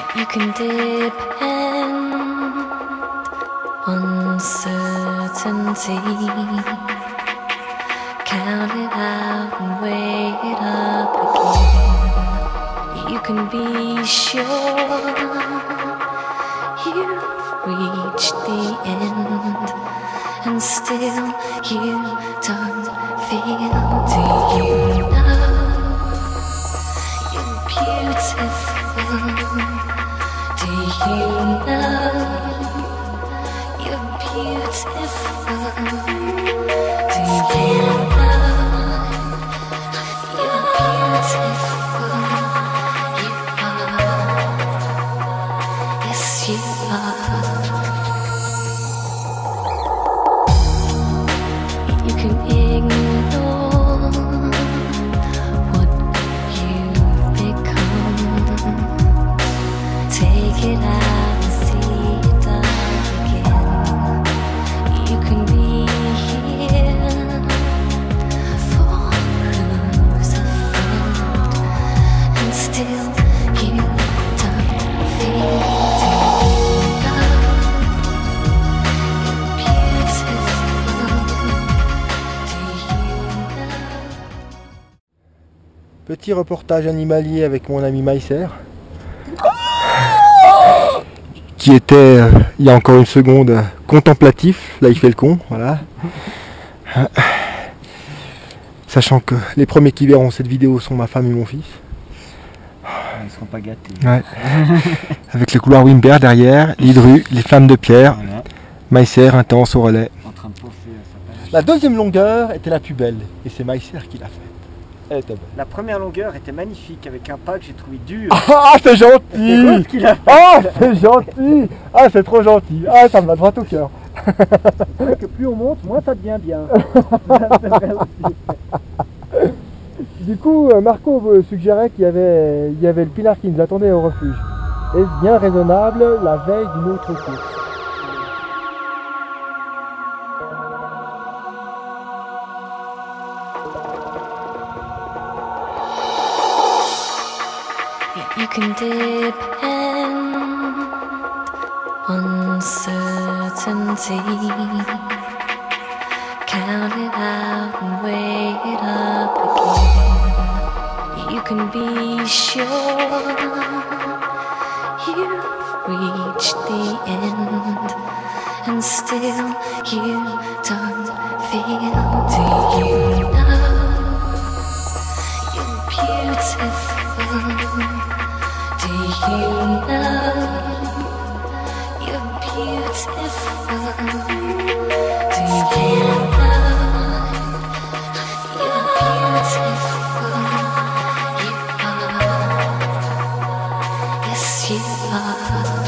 You can depend on certainty. Count it out and weigh it up again. You can be sure you've reached the end, and still you don't feel. Do you know you're beautiful? Do you know you're beautiful? Do you know you're beautiful? You are. Yes, you are. You can ignore what you've become. Take it out and see it again. You can be here for who's afraid, and still you don't feel. Petit reportage animalier avec mon ami Maïser, qui était, il y a encore une seconde, contemplatif. Là il fait le con, voilà. Sachant que les premiers qui verront cette vidéo sont ma femme et mon fils. Ils ne seront pas gâtés. Ouais. Avec le couloir Wimber derrière, l'hydru, les flammes de pierre, Voilà. Maïser intense au relais. En train de pousser sa page. La deuxième longueur était la plus belle, et c'est Maïser qui l'a faite. Elle était belle. La première longueur était magnifique avec un pas que j'ai trouvé dur. Ah, c'est C'est quoi gentil! qu'il a fait? Ah, c'est gentil! Ah, c'est trop gentil! Ah, ça me va droit au cœur! Que plus on monte, moins ça devient bien. Du coup, Marco suggérait qu'il y avait le pinard qui nous attendait au refuge. Est-ce bien raisonnable la veille d'une autre course? You can depend on certainty. Count it out and weigh it up again. You can be sure you've reached the end, and still you don't feel. Do you know you're beautiful? Do you know you're beautiful? Do you know you're beautiful? You are. Yes, you are.